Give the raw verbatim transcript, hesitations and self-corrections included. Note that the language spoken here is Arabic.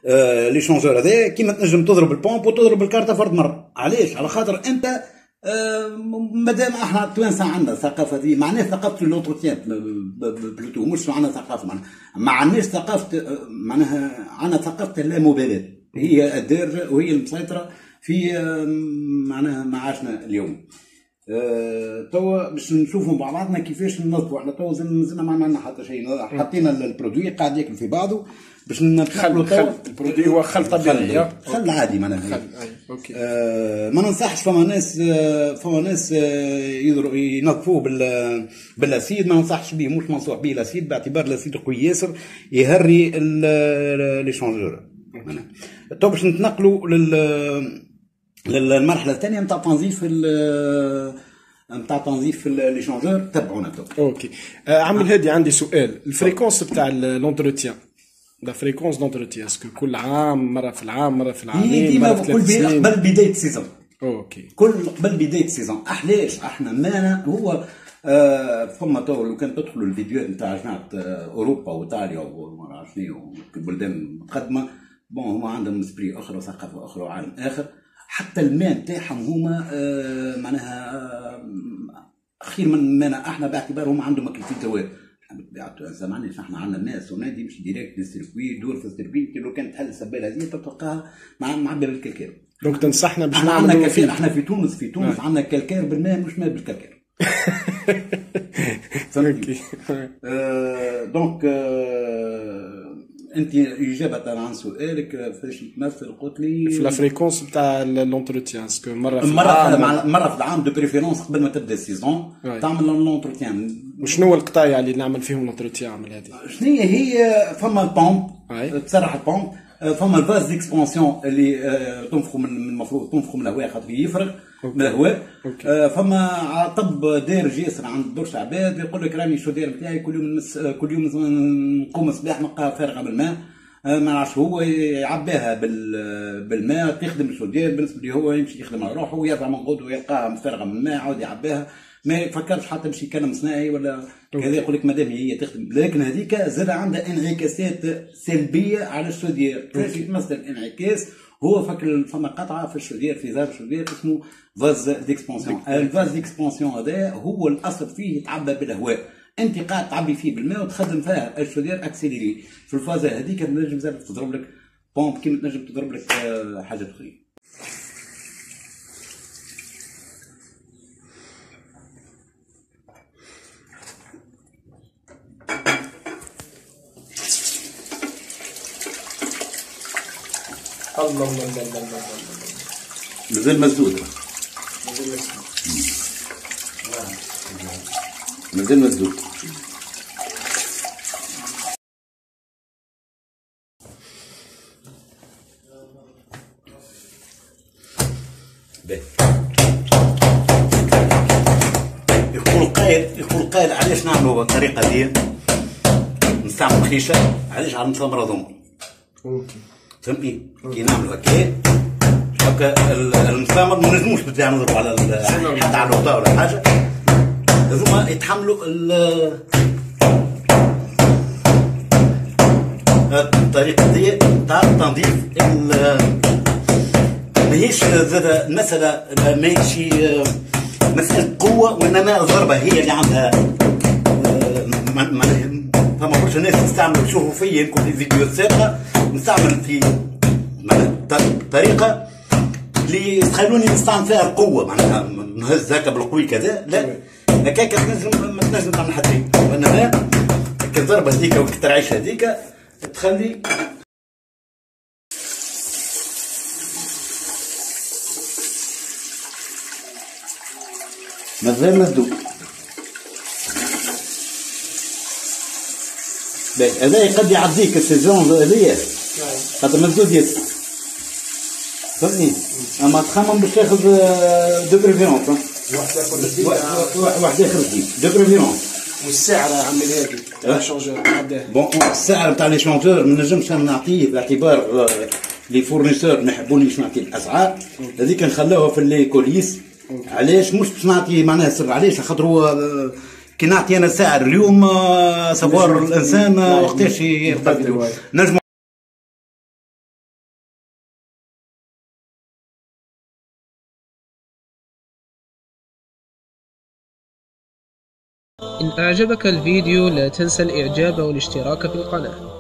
آه لي شونجور هذا كيما تنجم تضرب البومب وتضرب الكارتة فرد مرة. علاش؟ على خاطر انت آه مادام احنا التوانسه عندنا ثقافه دي معناها ثقافه لونتروتيان بلوتو مش عندنا ثقافه معناها ما عندناش ثقافه معناها عندنا ثقافه اللامبالاه هي الدارجه وهي المسيطره في آه معناها معاشنا اليوم. أه توا باش نشوفوا مع بعضنا كيفاش ننظفوا. احنا توا مازلنا ما عملنا حتى شيء حطينا البرودوي قاعد ياكل في بعضه باش نخلوا توا البرودوي هو خل طبيعي خل عادي معناها. اوكي أه ما ننصحش فما ناس فما ناس ينظفوه بال بالاسيد ما ننصحش به مش منصوح به الاسيد باعتبار الاسيد قوي ياسر يهري لي شونجور. توا باش نتنقلوا لل للمرحله الثانيه نتاع تنظيف نتاع تنظيف لي شونجور. تبعونا تو. اوكي آه عم الهادي عندي سؤال. الفريكونس بتاع لونتروتيان لا فريكونس دونتروتيان اسكو كل عام مره في العام مره في العامين مره في ثلاث سنين قبل بدايه السيزون. اوكي كل قبل بدايه السيزون. احلاش احنا مانا هو آه فما تو لو كان تدخلوا الفيديوهات نتاع جماعه اوروبا وايطاليا وما نعرف شنو البلدان المتقدمه بون هما عندهم سبري اخر وثقافه اخرى وعالم اخر. حتى الماء نتاعهم هما آه معناها آه خير من مانا احنا باعتبارهم عندهم اكل فلتروات. احنا زمان احنا عندنا ماء سونادي يمشي ديريكت للسيركوي يدور في السيركوي لو كانت تحل السباله هذه تلقاها مع معبر الكلكير. دونك تنصحنا باش نعملوا كلكير. احنا في تونس في تونس عندنا كلكير بالماء مش ماء بالكلكير. اوكي آه دونك آه انت اجابه عن سؤالك فاش تمثل قلت لي في الفريكونس نتاع لونتروتيان اسكو مره في مره العام مره في العام دو بريفيرونس قبل ما تبدا السيزون تعمل لونتروتيان. وشنو القطايع اللي نعمل فيهم لونتروتيان عمل هذه؟ شنو هي هي فما البومب تسرح البومب فما الفاز ديكسبونسيون اللي تنفخوا من المفروض تنفخوا من الهواء خاطر يفرغ من الهواء. فما عطب دارج ياسر عند برشا عباد يقول لك راني الشودير نتاعي كل يوم نمس كل يوم نقوم الصباح نلقاها فارغه بالماء ما نعرفش هو يعباها بالماء تخدم الشودير بالنسبه لي هو يمشي يخدم على روحه ويرجع من غدوه ويلقاها فارغه من الماء عاود يعباها ما يفكرش حتى باش يكلم صناعي ولا كذا يقول لك مادام هي تخدم. لكن هذيك زاد عندها انعكاسات سلبيه على الشودير. كيفاش يتمثل الانعكاس؟ هو فك فما قطعه في الشودير في زار الشودير اسمه فاز ديكسبونسيون. الفاز ديكسبونسيون هذا هو الاصل فيه يتعبى بالهواء. انت قاعد تعبي فيه بالماء وتخدم فيها الشودير اكسيليري. في الفازه هذيك تنجم زاد تضرب لك بومب كيما تنجم تضرب لك حاجات اخرى. الله الله الله الله الله مازال مسدود مازال مسدود مازال مسدود. يقول قائل يقول قائل علاش نعملوا بالطريقه دي نستعمل خيشه علاش على نظام رضوم. اوكي فهمتني كي نعملوا هكا هكا المسامر ما نجموش بالطبيعه نضربوا على حتى على الوطا ولا حاجه هذوما يتحملوا الطريقه دي تاع تنظيف ماهيش زاد المساله ماهيش مساله قوه وانما الضربه هي اللي عندها. فما برشا ناس تستعمل تشوفوا فيا يمكن في فيديوهات سابقه نستعمل في طريقه اللي تخلوني نستعمل فيها القوه معناها نهز هكا بالقوي كذا لا هكاك تنجم ما تنجم تعمل حتى شيء. وانما هكا الضربه هذيك والترعيشه هذيك تخلي مازال مسدود. هذا قد يعديك السيزون هذيا خاطر مسدود ياسر فهمتني. اما تخمم باش تاخذ دو بريفيرونس واحد اخر جديد دو بريفيرونس. والسعر يا عمي الهادي تاع الشونجور قداه؟ بون السعر تاع لي شونجور ما نجمش نعطيه باعتبار لي فورنيسور ما يحبونيش نعطي الاسعار هذيك نخلوها في لي كوليس. علاش مش باش نعطي معناها سر علاش خاطر هو كي نعطي انا سعر اليوم سافوار الانسان وقتاش يقبل نجم إن أعجبك الفيديو لا تنسى الإعجاب والاشتراك في القناة.